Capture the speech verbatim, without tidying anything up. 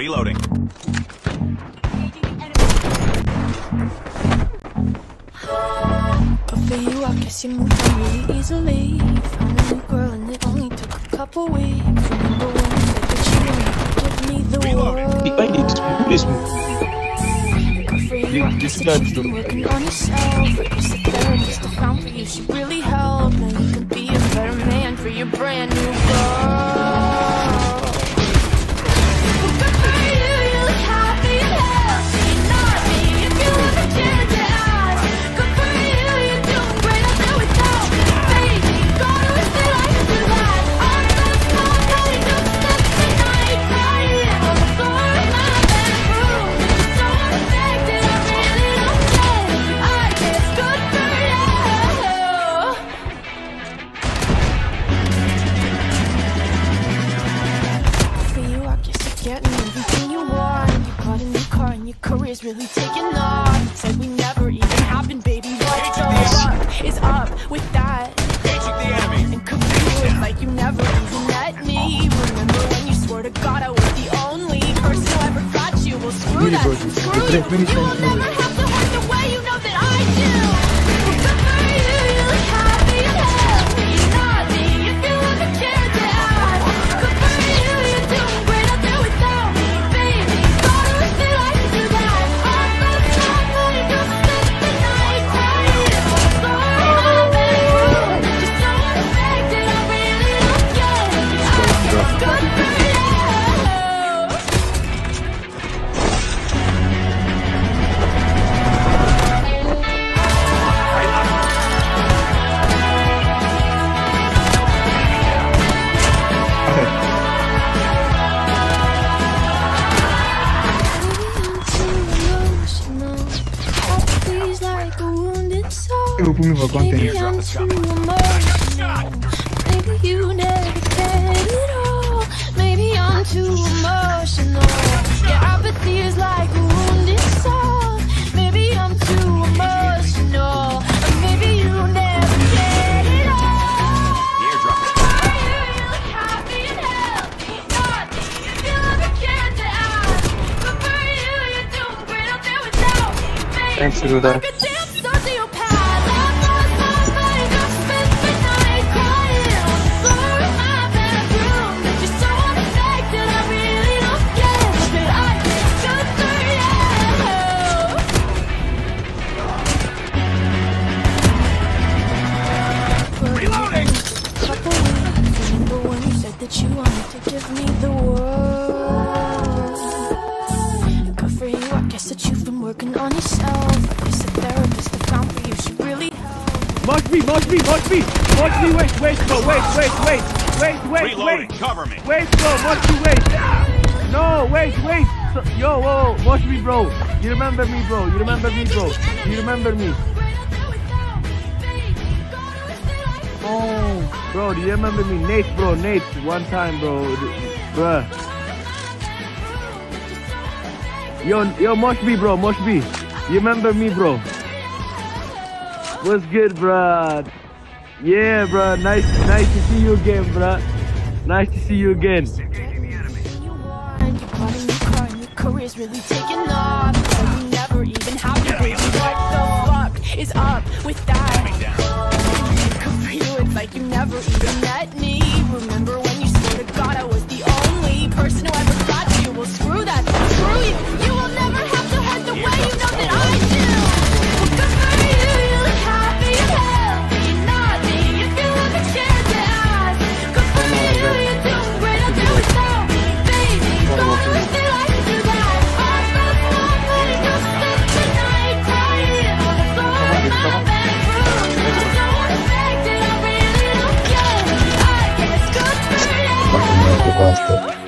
Reloading. But for you, I guess you moved on really easily. Found a new girl and it only took a couple weeks. Remember when you said that you wanted to give me the world? Good for you, I guess that you've been working on yourself. I guess the therapist I found for you should really help. Now you could be a better man for your brand new girl. Getting everything you want. You bought a new car and your career's really taking off. It's like we never even happened, baby. What the fuck is up with that? And computer, it's like you never even met me. Remember when you swore to God I was the only person who ever got you? Well, screw that, screw you. You will never have to hurt the way you know that I do. Good for you, you look happy and healthy. Not me, if you ever cared to ask. Good for you, you're doing great. Maybe I'm too emotional. Maybe you never get it all. Maybe I'm too emotional. Yeah, apathy is like a wounded soul. Maybe I'm too emotional. Or maybe you never get it all. You look happy and healthy. Not me, if you ever cared to ask. But for you, you're doing great out there without me. Thanks to do that. That you wanted to give me the world. Good for you, I guess that you've been working on yourself. I guess the therapist I found for you should really help. Watch me, watch me, watch me, watch me, wait, wait, bro, wait, wait, wait, wait, wait, Reloading. wait. Cover me. Wait, bro, watch me, wait. No, wait, wait. So, yo, whoa, watch me, bro. You remember me, bro. You remember me, bro. You remember me. Oh, bro, do you remember me? Nate, bro, Nate, one time, bro. Bruh. Yo, yo, Moshby, bro, Moshby. You remember me, bro? What's good, bruh? Yeah, bruh, nice, nice to see you again, bruh. Nice to see you again. Career's really taking off. You never even have to baby. What the fuck is up with that? Good for you, it's like you never even met me. Remember when you swore to God I was the only person who ever got you? Well, screw that, screw you. You will never have to hurt the way you know that I do. Well, good for you, you look happy and healthy. Not me, if you ever cared to ask. Good for you, you're doing great out there without me, baby. Gonna wish they like to do that. Basta.